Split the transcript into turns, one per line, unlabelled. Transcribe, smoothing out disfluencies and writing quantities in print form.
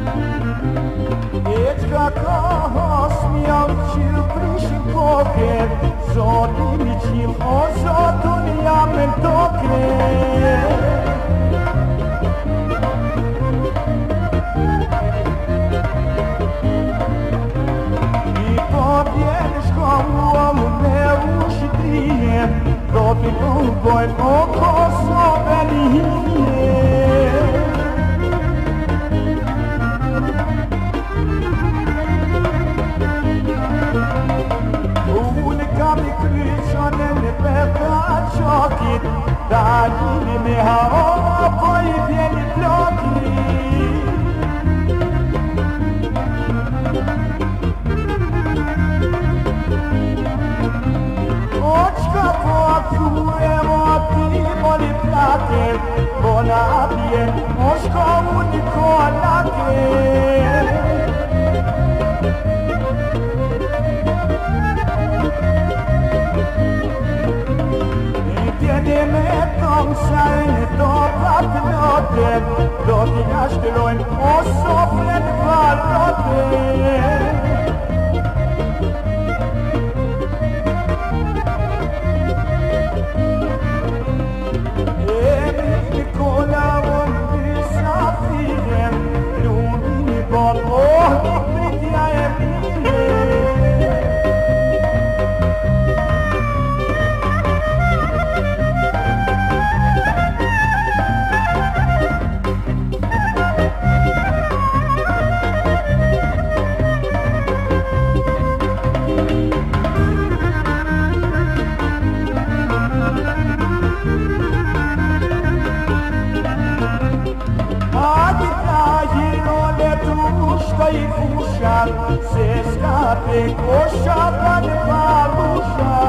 Ești ca cahos mi-au cil prișin coche, zodini cil o zotuni am în toche. I pobjediš kao ovu meu și tine, dobitul voi oko sobenije. Mi kryčanene peta čokit, daljini me haova koji bijeli bloki. Očka pokujemo ti boli plake, bona bije oško u Nikolake. Zijn door wat noten, door die Ashkelon, o soflet valoten. Nicola und die Saphiren, Lumini bon, oh, mit ja se scape, coșa, bani, palușa.